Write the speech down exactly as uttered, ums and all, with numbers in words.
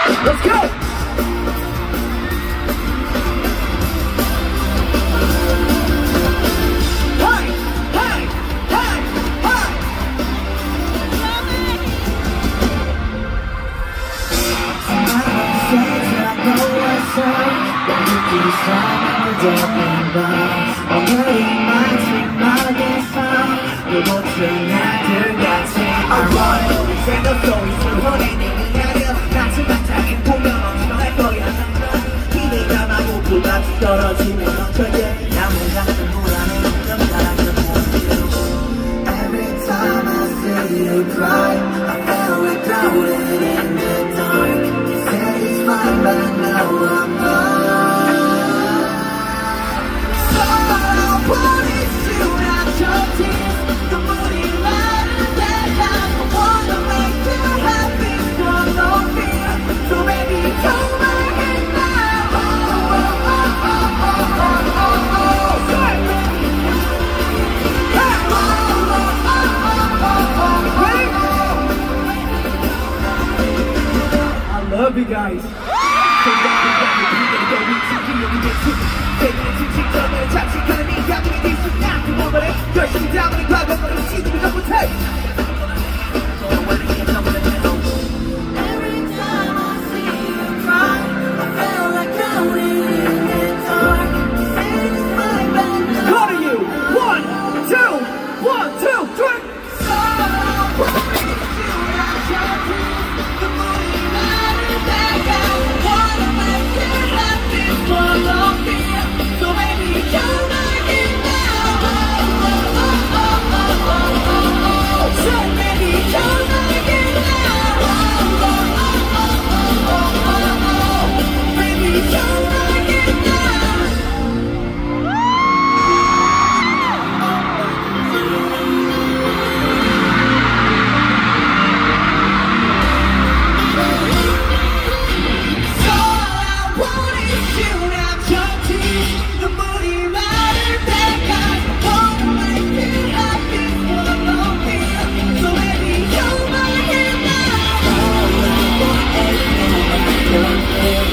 Let's go! Hey! Hey! Hey! Hey! 떨어지면 절대 나무 같은 불안해 Every time I see you cry I feel like drowning in the dark You said it's fine but now I'm not So I'll promise you not your tears The moody light that I wanna make you happy So no fear So baby come back and now oh, oh, oh, oh, oh, oh, oh, oh. I love you guys. Go to you. One, two, one, two, three. Yeah.